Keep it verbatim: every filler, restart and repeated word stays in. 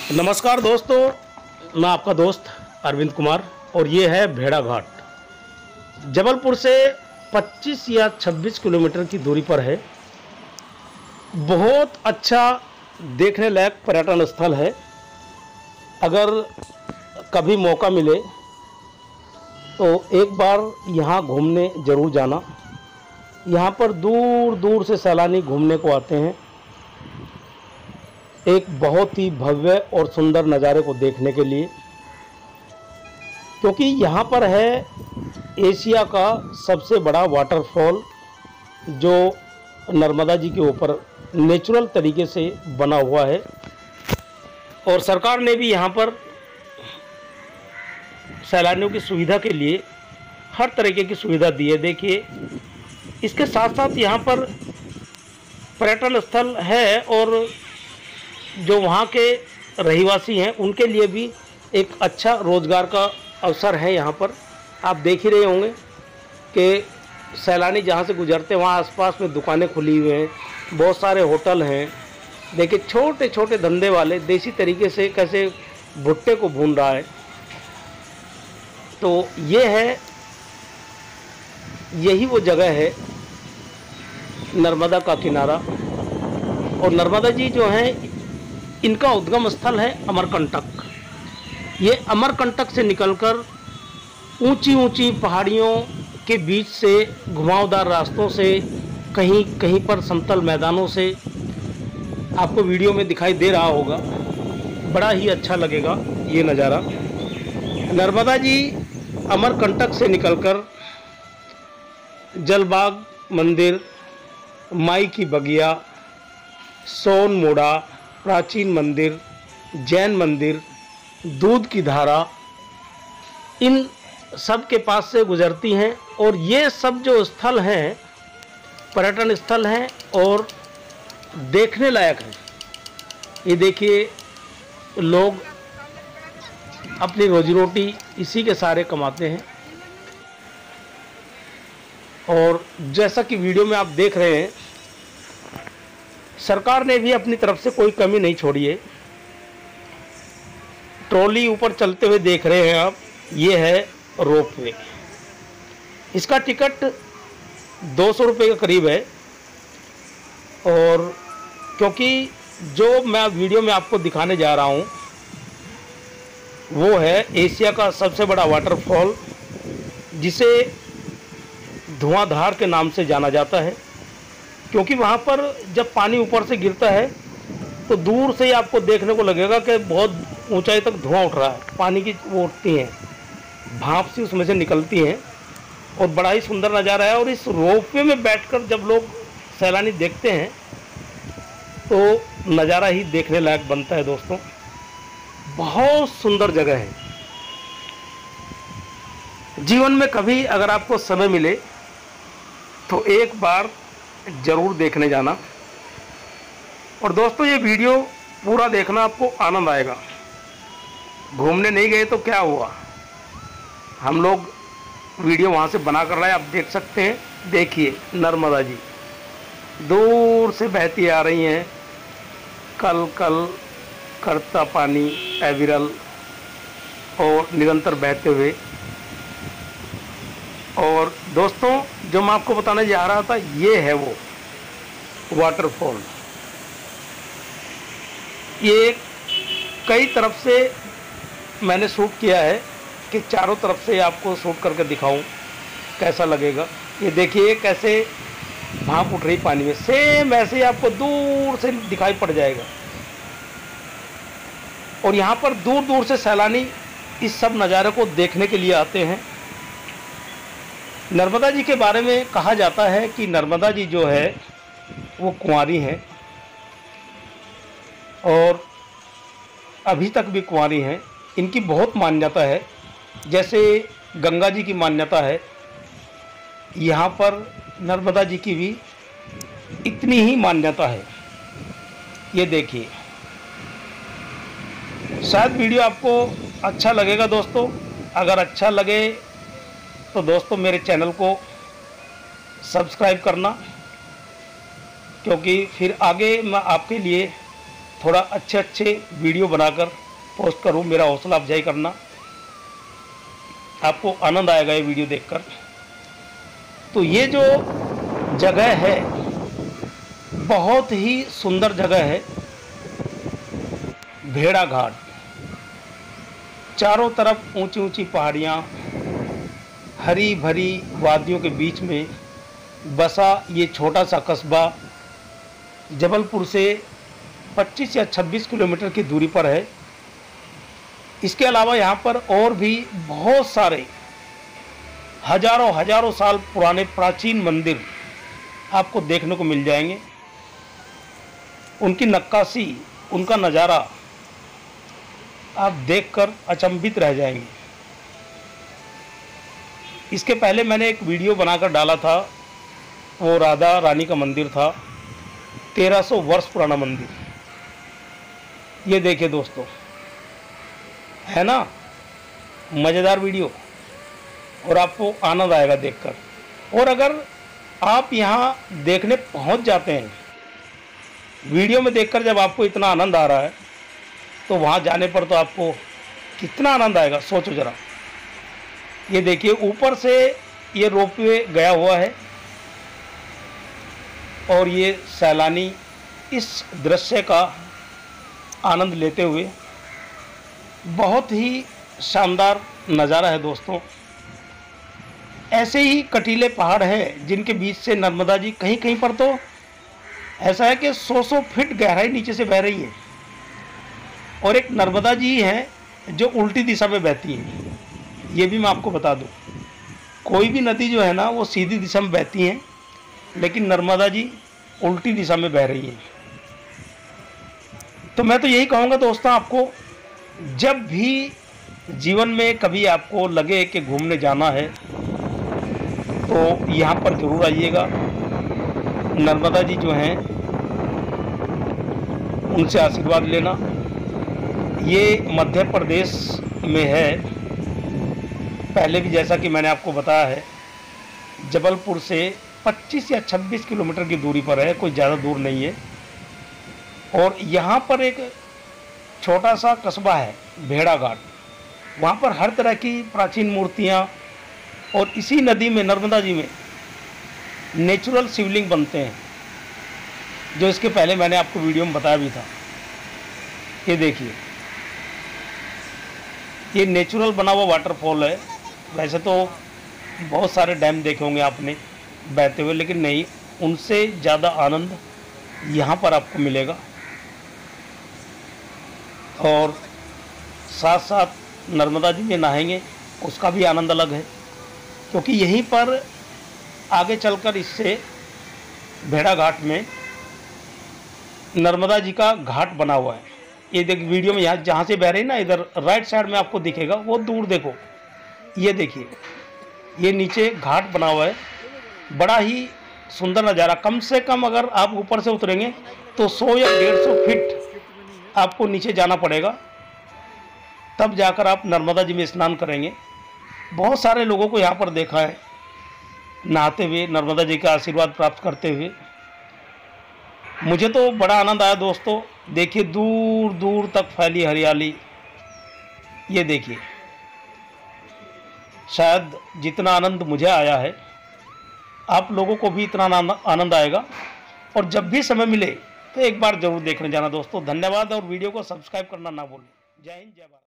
नमस्कार दोस्तों, मैं आपका दोस्त अरविंद कुमार और ये है भेड़ा घाट। जबलपुर से पच्चीस या छब्बीस किलोमीटर की दूरी पर है। बहुत अच्छा देखने लायक पर्यटन स्थल है। अगर कभी मौका मिले तो एक बार यहाँ घूमने ज़रूर जाना। यहाँ पर दूर दूर से सैलानी घूमने को आते हैं, एक बहुत ही भव्य और सुंदर नज़ारे को देखने के लिए, क्योंकि यहाँ पर है एशिया का सबसे बड़ा वाटरफॉल जो नर्मदा जी के ऊपर नेचुरल तरीके से बना हुआ है। और सरकार ने भी यहाँ पर सैलानियों की सुविधा के लिए हर तरीके की सुविधा दी है। देखिए, इसके साथ साथ यहाँ पर पर्यटन स्थल है और जो वहाँ के रहिवासी हैं उनके लिए भी एक अच्छा रोज़गार का अवसर है। यहाँ पर आप देख ही रहे होंगे कि सैलानी जहाँ से गुजरते हैं वहाँ आसपास में दुकानें खुली हुई हैं, बहुत सारे होटल हैं। देखिए, छोटे छोटे धंधे वाले देसी तरीके से कैसे भुट्टे को भून रहा है। तो ये है, यही वो जगह है नर्मदा का किनारा। और नर्मदा जी जो हैं, इनका उद्गम स्थल है अमरकंटक। ये अमरकंटक से निकलकर ऊंची ऊंची पहाड़ियों के बीच से घुमावदार रास्तों से, कहीं कहीं पर समतल मैदानों से, आपको वीडियो में दिखाई दे रहा होगा। बड़ा ही अच्छा लगेगा ये नज़ारा। नर्मदा जी अमरकंटक से निकलकर जलबाग मंदिर, माई की बगिया, सोन मोड़ा, प्राचीन मंदिर, जैन मंदिर, दूध की धारा, इन सब के पास से गुजरती हैं। और ये सब जो स्थल हैं पर्यटन स्थल हैं और देखने लायक हैं। ये देखिए, लोग अपनी रोजी रोटी इसी के सहारे कमाते हैं। और जैसा कि वीडियो में आप देख रहे हैं, सरकार ने भी अपनी तरफ से कोई कमी नहीं छोड़ी है। ट्रॉली ऊपर चलते हुए देख रहे हैं आप, ये है रोपवे। इसका टिकट दो सौ रुपये के करीब है। और क्योंकि जो मैं वीडियो में आपको दिखाने जा रहा हूँ वो है एशिया का सबसे बड़ा वाटरफॉल, जिसे धुआंधार के नाम से जाना जाता है। क्योंकि वहाँ पर जब पानी ऊपर से गिरता है तो दूर से ही आपको देखने को लगेगा कि बहुत ऊंचाई तक धुआं उठ रहा है। पानी की वो उठती हैं, भाप सी उसमें से निकलती हैं और बड़ा ही सुंदर नज़ारा है। और इस रोपवे में बैठकर जब लोग सैलानी देखते हैं तो नज़ारा ही देखने लायक बनता है दोस्तों। बहुत सुंदर जगह है। जीवन में कभी अगर आपको समय मिले तो एक बार ज़रूर देखने जाना। और दोस्तों, ये वीडियो पूरा देखना, आपको आनंद आएगा। घूमने नहीं गए तो क्या हुआ, हम लोग वीडियो वहाँ से बना कर रहे हैं, आप देख सकते हैं। देखिए, नर्मदा जी दूर से बहती आ रही हैं, कल कल करता पानी अविरल और निरंतर बहते हुए। और दोस्तों, जो मैं आपको बताने जा रहा था, ये है वो वाटरफॉल। ये कई तरफ से मैंने शूट किया है कि चारों तरफ से आपको शूट करके दिखाऊं कैसा लगेगा। ये देखिए कैसे भाप उठ रही पानी में, सेम ऐसे ही आपको दूर से दिखाई पड़ जाएगा। और यहाँ पर दूर दूर से सैलानी इस सब नज़ारे को देखने के लिए आते हैं। नर्मदा जी के बारे में कहा जाता है कि नर्मदा जी जो है वो कुंवारी हैं और अभी तक भी कुंवारी हैं। इनकी बहुत मान्यता है, जैसे गंगा जी की मान्यता है, यहाँ पर नर्मदा जी की भी इतनी ही मान्यता है। ये देखिए, शायद वीडियो आपको अच्छा लगेगा दोस्तों। अगर अच्छा लगे तो दोस्तों मेरे चैनल को सब्सक्राइब करना, क्योंकि फिर आगे मैं आपके लिए थोड़ा अच्छे अच्छे वीडियो बनाकर पोस्ट करूं, मेरा हौसला अफजाई करना। आपको आनंद आएगा ये वीडियो देखकर। तो ये जो जगह है बहुत ही सुंदर जगह है, भेड़ा घाट। चारों तरफ ऊंची ऊंची पहाड़ियाँ, हरी भरी वादियों के बीच में बसा ये छोटा सा कस्बा जबलपुर से पच्चीस या छब्बीस किलोमीटर की दूरी पर है। इसके अलावा यहाँ पर और भी बहुत सारे हजारों हजारों साल पुराने प्राचीन मंदिर आपको देखने को मिल जाएंगे। उनकी नक्काशी, उनका नज़ारा आप देखकर अचंभित रह जाएंगे। इसके पहले मैंने एक वीडियो बनाकर डाला था, वो राधा रानी का मंदिर था, तेरह सौ वर्ष पुराना मंदिर। ये देखिए दोस्तों, है ना मज़ेदार वीडियो, और आपको आनंद आएगा देखकर। और अगर आप यहाँ देखने पहुँच जाते हैं, वीडियो में देखकर जब आपको इतना आनंद आ रहा है, तो वहाँ जाने पर तो आपको कितना आनंद आएगा सोचो ज़रा। ये देखिए ऊपर से ये रोपवे गया हुआ है और ये सैलानी इस दृश्य का आनंद लेते हुए, बहुत ही शानदार नज़ारा है दोस्तों। ऐसे ही कटीले पहाड़ हैं जिनके बीच से नर्मदा जी कहीं कहीं पर तो ऐसा है कि सौ सौ फीट गहराई नीचे से बह रही है। और एक नर्मदा जी हैं जो उल्टी दिशा में बहती हैं, ये भी मैं आपको बता दूं। कोई भी नदी जो है ना वो सीधी दिशा में बहती हैं, लेकिन नर्मदा जी उल्टी दिशा में बह रही हैं। तो मैं तो यही कहूँगा दोस्तों, आपको जब भी जीवन में कभी आपको लगे कि घूमने जाना है तो यहाँ पर ज़रूर आइएगा। नर्मदा जी जो हैं उनसे आशीर्वाद लेना। ये मध्य प्रदेश में है, पहले भी जैसा कि मैंने आपको बताया है, जबलपुर से पच्चीस या छब्बीस किलोमीटर की दूरी पर है, कोई ज़्यादा दूर नहीं है। और यहाँ पर एक छोटा सा कस्बा है भेड़ा घाट, वहाँ पर हर तरह की प्राचीन मूर्तियाँ, और इसी नदी में नर्मदा जी में नेचुरल शिवलिंग बनते हैं, जो इसके पहले मैंने आपको वीडियो में बताया भी था। ये देखिए, ये नेचुरल बना हुआ वाटरफॉल है। वैसे तो बहुत सारे डैम देखे होंगे आपने बहते हुए, लेकिन नहीं, उनसे ज़्यादा आनंद यहाँ पर आपको मिलेगा। और साथ साथ नर्मदा जी में नहाएंगे, उसका भी आनंद अलग है, क्योंकि यहीं पर आगे चलकर इससे भेड़ा घाट में नर्मदा जी का घाट बना हुआ है। ये देख वीडियो में, यहाँ जहाँ से बह रही है ना, इधर राइट साइड में आपको दिखेगा, वो दूर देखो, ये देखिए, ये नीचे घाट बना हुआ है। बड़ा ही सुंदर नज़ारा। कम से कम अगर आप ऊपर से उतरेंगे तो सौ या डेढ़ सौ फीट आपको नीचे जाना पड़ेगा, तब जाकर आप नर्मदा जी में स्नान करेंगे। बहुत सारे लोगों को यहाँ पर देखा है नहाते हुए, नर्मदा जी का आशीर्वाद प्राप्त करते हुए। मुझे तो बड़ा आनंद आया दोस्तों। देखिए दूर दूर तक फैली हरियाली, ये देखिए। शायद जितना आनंद मुझे आया है, आप लोगों को भी इतना आनंद आएगा। और जब भी समय मिले तो एक बार ज़रूर देखने जाना दोस्तों। धन्यवाद, और वीडियो को सब्सक्राइब करना ना भूलें। जय हिंद, जय भारत।